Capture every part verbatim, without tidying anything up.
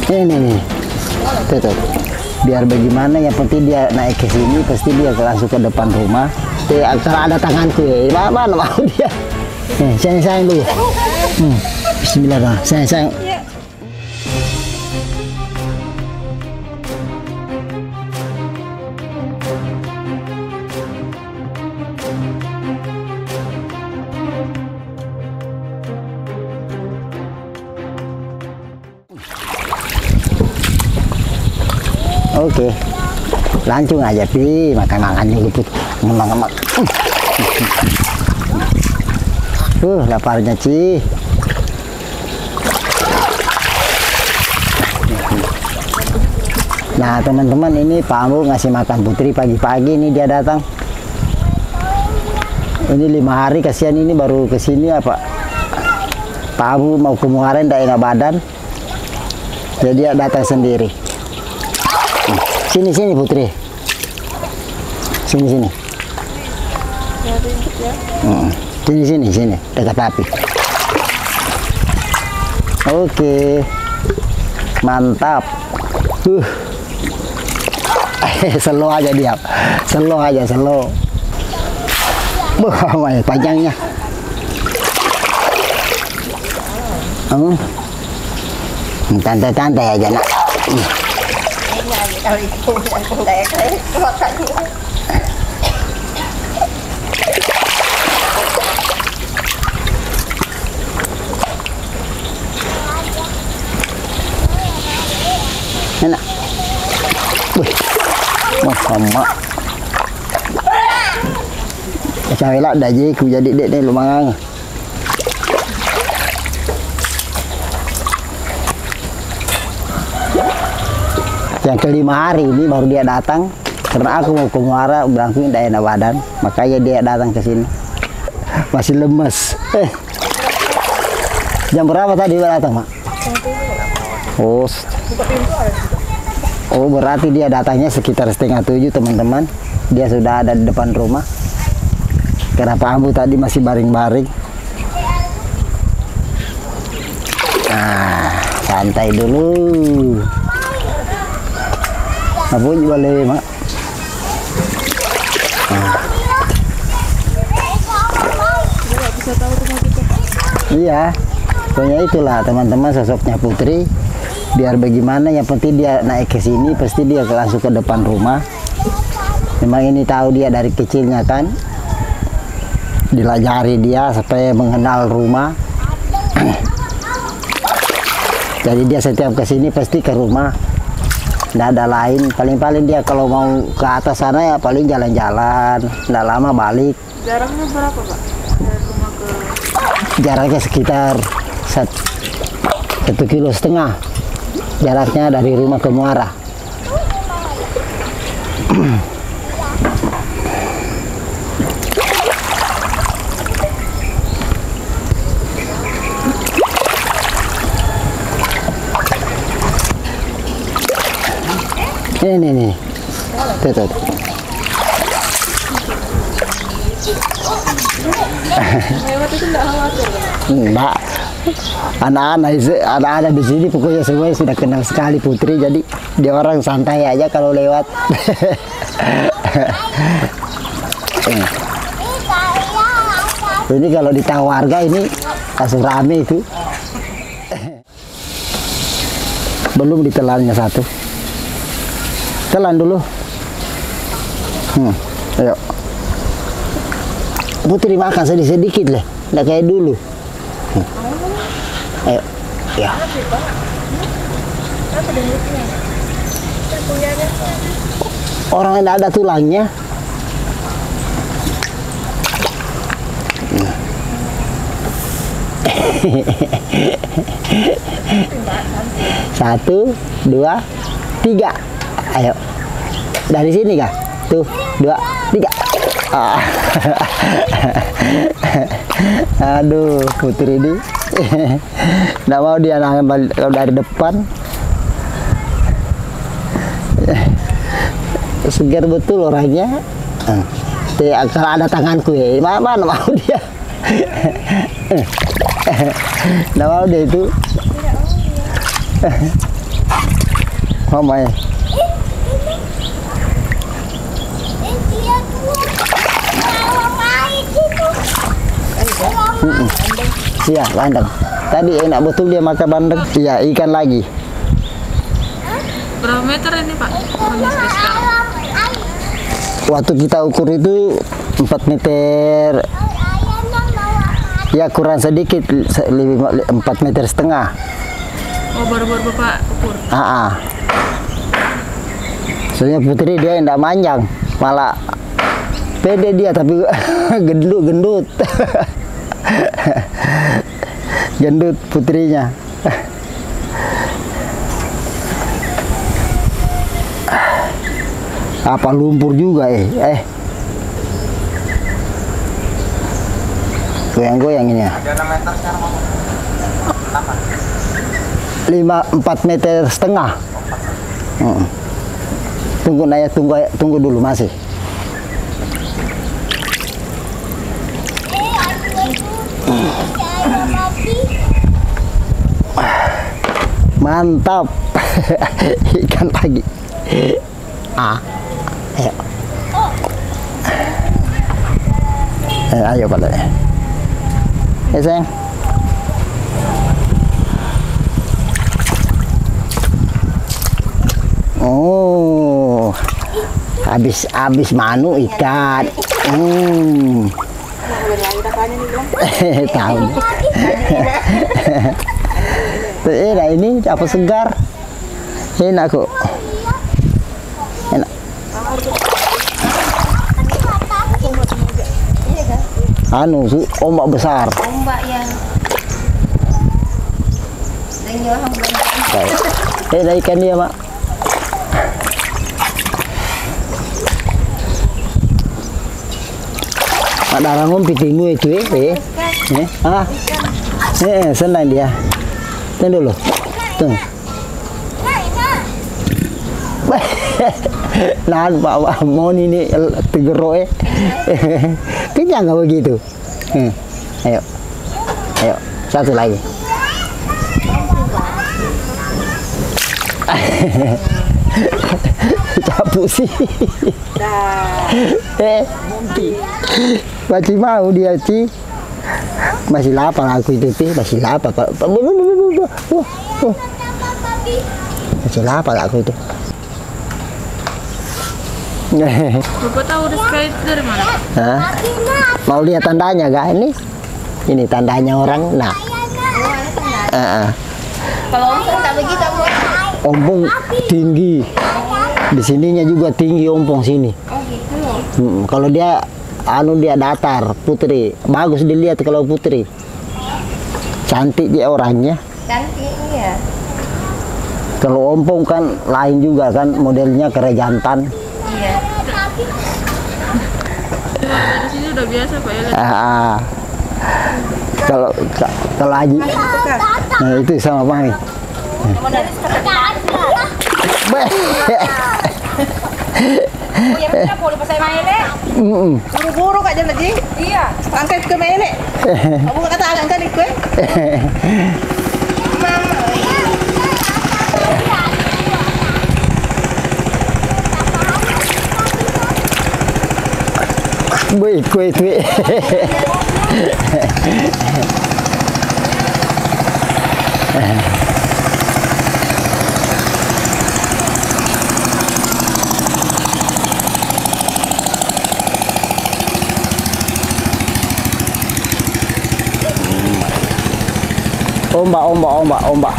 Ini nih, tuh, tuh. Biar bagaimana, yang penting dia naik ke sini, pasti dia langsung ke depan rumah. Eh, kalau ada tanganku ya, mana mau dia. Nih, sayang sayang dulu. Hmm. Bismillah, nah. sayang sayang. Oke, langsung aja pi makan-makan dulu put, makan-makan. Uh, laparnya Ci. Nah teman-teman, ini Pak Ambu ngasih makan Putri pagi-pagi. Ini dia datang. Ini lima hari, kasihan ini baru kesini apa? Pak Ambu mau ke Muara ndak enak badan, jadi dia datang sendiri. Sini sini Putri, sini sini, hmm. sini sini sini dekat api. Oke, mantap. Uh, slow aja dia, slow aja slow. Wah, panjangnya. Hmm. Santai-santai aja nak. Enak. Wih, sama. Cari lah dah je, ku jadi dek ni lumayan. Yang kelima hari ini baru dia datang, karena aku mau ke Muara berangkat tidak enak badan, makanya dia datang ke sini. Masih lemes. Eh. Jam berapa tadi datang, Mak? Oh. Oh, berarti dia datangnya sekitar setengah tujuh, teman-teman. Dia sudah ada di depan rumah. Kenapa Ambu tadi masih baring-baring? Nah, santai dulu. Apa boleh, Mak? Nah. Iya, pokoknya itulah teman-teman sosoknya Putri. Biar bagaimana, yang penting dia naik ke sini, pasti dia langsung ke depan rumah. Memang ini tahu dia dari kecilnya kan, dilajari dia supaya mengenal rumah. Jadi dia setiap ke sini pasti ke rumah. Tidak ada lain, paling-paling dia kalau mau ke atas sana ya paling jalan-jalan, tidak lama balik. Jaraknya berapa Pak? Dari rumah ke... Jaraknya sekitar satu, satu kilo setengah, jaraknya dari rumah ke Muara. Ini nih, nih. Tuh, tuh. Lewat itu enggak khawatir? Enggak. Anak-anak anak-anak di sini pokoknya semua sudah kenal sekali Putri, jadi dia orang santai aja kalau lewat. Ini kalau ditahu warga ini langsung rame itu. Belum ditelannya satu. Telan dulu. Hmm, ayo. Putri makan sedikit-sedikit lah, nggak kayak dulu. Hmm. Ayo, ya. Orang yang ada tulangnya. Hmm. Satu, dua, tiga. Ayo, dari sini kah? Tuh, dua, tiga. Ah. Aduh, Putri ini nggak mau dia nangis dari depan. Segar betul orangnya. Kalau ada tanganku ya, mana mau dia? Nggak mau dia itu. Mama ya. Iya, bandeng. Tadi enak betul dia makan bandeng. Iya, ikan lagi. Berapa meter ini Pak? Kondisi sekarang? Waktu kita ukur itu empat meter. Ya kurang sedikit, empat meter setengah. Oh, baru-baru Bapak ukur? Ah, ah. Soalnya putri dia tidak manjang, malah pede dia tapi gendut-gendut. Gendut putrinya. Apa lumpur juga eh eh goyang-goyang ini ya. Lima empat meter setengah. Hmm. Tunggu Naya, tunggu tunggu dulu masih. Mantap. Ikan lagi. Ah, ayo. Eh, ayo pada. Eh sayang. Oh, habis habis manu ikan. Hmm. Tahu. Eh, nah ini apa segar? Enak kok. Enak. Anu, ombak besar. Ombak yang Eh, ada ikan dia, Mak. Mak darah ngompi timu itu, eh. Eh, eh. Ah. Eh, senang dia. Tunggu dulu. Tunggu. Nah, Pak Mon ini tegero eh. Kenyang nggak begitu? Hmm. Ayo, ayo, satu lagi. Capu sih. Eh, masih mau dia sih. Masih lapar aku itu sih, masih lapar. Masih lapar aku itu. Bapak tahu rezeki itu dari mana? Hah? Mau lihat tandanya gak ini? Ini tandanya orang. Nah, uh -uh. Kalau ompong tak begitu, Bu. Ompong tinggi. Di sininya juga tinggi ompong sini. Oh gitu. Hmm, kalau dia anu dia datar, putri. Bagus dilihat kalau putri. Cantik dia orangnya. Cantik iya. Kalau ompong kan lain juga kan, modelnya kerejantan. Iya. Di sini udah biasa Pak ya. Ah, kalau kalau Haji, nah itu sama Mami. Ya benar boleh pasai mele. Mm. Buru-buru kak jalan lagi. Iya. Angkat ke mele. Kamu kata angkat ikut. Mama. Wait, wait, wait. Ombak, ombak, ombak, ombak.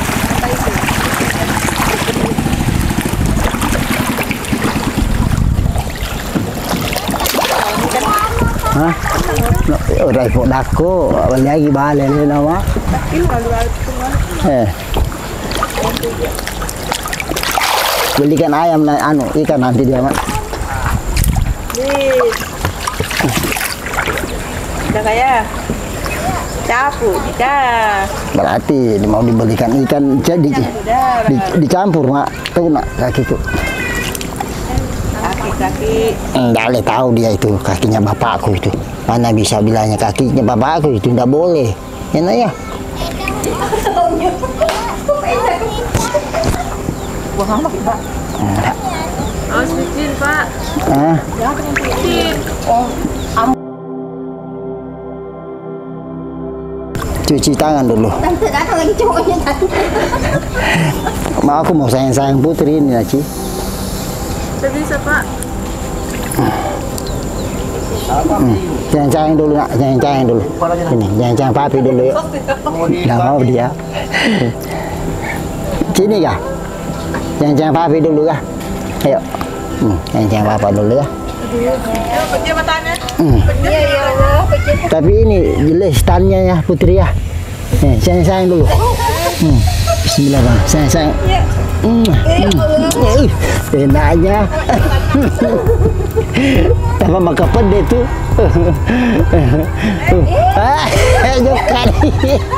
Hah? Udah ikut dako, lagi balik ni nama. Eh. Belikan ayam na anu ikan nanti dia mak. Udah kaya. Capu, dah. Berarti mau dibelikan ikan jadi di, dicampur mak. Tuh nak kakiku. Kaki-kaki. Enggak le tahu dia itu kakinya bapakku itu. Mana bisa bilangnya kakinya bapakku itu tidak boleh. Enak ya. Buang amak, Pak. Enggak. Oh, sedikit Pak. Ah, Sedikit. cuci tangan dulu. Tante datang lagi cowoknya tante. Ma, aku mau sayang-sayang Putri ini, Ci. Tidak bisa Pak. Hmm. Sayang-sayang dulu, nak. Sayang-sayang dulu. Ini, sayang-sayang papi dulu yuk. Nggak mau dia. Sini kah? Sayang-sayang papi dulu kah? Ayo. Hmm, sayang-sayang papa dulu ya. Pencium matanya. Hmm. Iya, ya Allah. Pencium. Tapi ini jelas tannya ya Putri ya. Nih, sayang-sayang dulu. Hmm. Bismillah bang, sayang-sayang. Hmm. Hmm. Eh, enaknya. Tambah maka pede tuh. Ah, Jokari.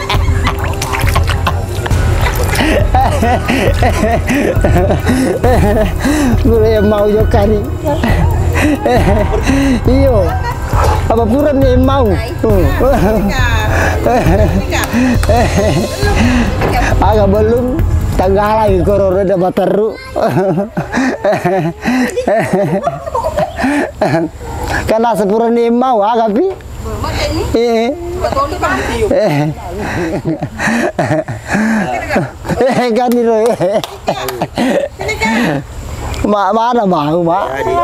Gue yang mau Jokari. Iyo, apa pura nih mau? Agak belum tanggal lagi corona dapat teruk. Karena sepura nih mau agak pi. Eh, eh, kan itu. Mak mana mau mak?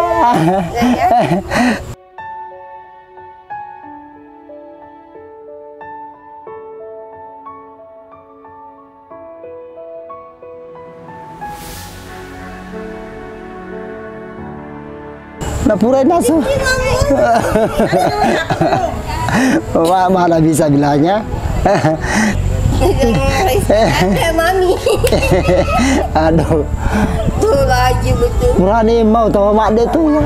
Nah pura nasu. Mak mana bisa bilangnya? Ada mami. Aduh. Tuh lagi betul. Pura nih mau tahu mak dia tuh.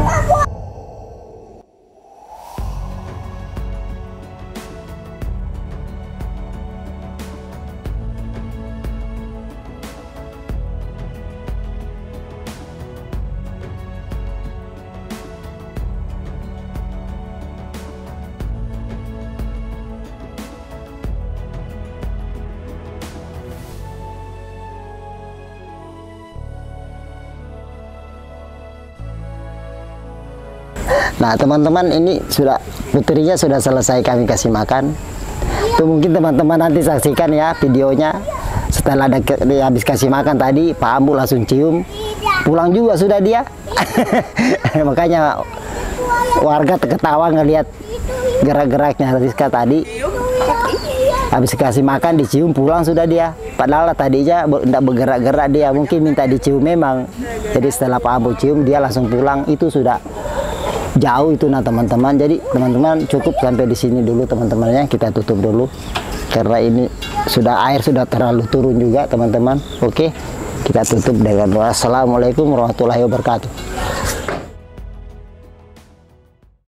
Nah teman-teman, ini sudah putrinya sudah selesai kami kasih makan. Tuh mungkin teman-teman nanti saksikan ya videonya. Setelah ada ke, dia habis kasih makan tadi, Pak Ambu langsung cium. Pulang juga sudah dia. Makanya warga ketawa ngelihat gerak-geraknya Rizka tadi. Habis kasih makan dicium, pulang sudah dia. Padahal tadinya tidak bergerak-gerak dia, mungkin minta dicium memang. Jadi setelah Pak Ambu cium, dia langsung pulang. Itu sudah jauh itu nah teman-teman. Jadi teman-teman cukup sampai di sini dulu teman-temannya, kita tutup dulu karena ini sudah air sudah terlalu turun juga teman-teman. Oke, kita tutup dengan doa. Assalamualaikum warahmatullahi wabarakatuh.